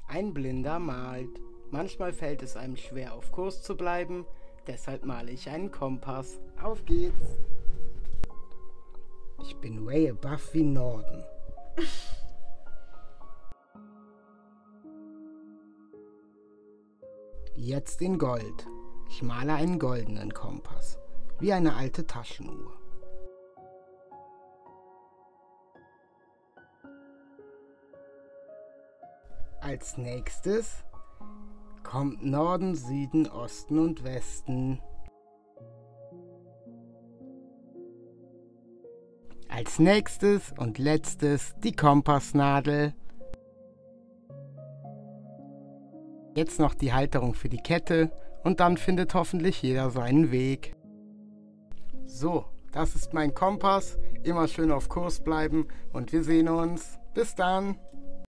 Ein Blinder malt. Manchmal fällt es einem schwer, auf Kurs zu bleiben, deshalb male ich einen Kompass. Auf geht's! Ich bin way above wie Norden. Jetzt in Gold. Ich male einen goldenen Kompass, wie eine alte Taschenuhr. Als nächstes kommt Norden, Süden, Osten und Westen. Als nächstes und letztes die Kompassnadel. Jetzt noch die Halterung für die Kette und dann findet hoffentlich jeder seinen Weg. So, das ist mein Kompass. Immer schön auf Kurs bleiben und wir sehen uns. Bis dann!